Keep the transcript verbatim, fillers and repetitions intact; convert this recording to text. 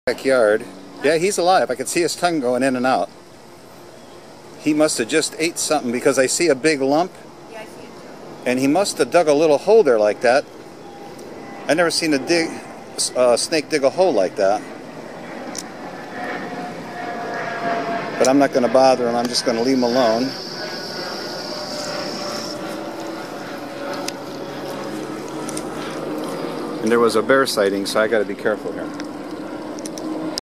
Backyard. Yeah, he's alive. I can see his tongue going in and out. He must have just ate something because I see a big lump. Yeah, I see it too. And he must have dug a little hole there like that. I never seen a dig, uh, snake dig a hole like that. But I'm not going to bother him. I'm just going to leave him alone. And there was a bear sighting, so I got to be careful here.